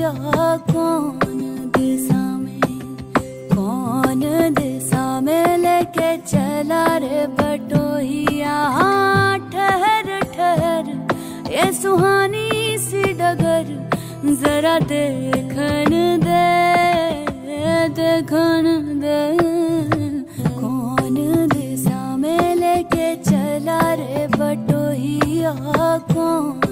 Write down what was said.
बटोहिया कौन दिशा में लेके चला रे बटोहिया। ठहर ठहर ये सुहानी सी डगर जरा देखन दे कौन दिशा में लेके चला रे बटोहिया कौन।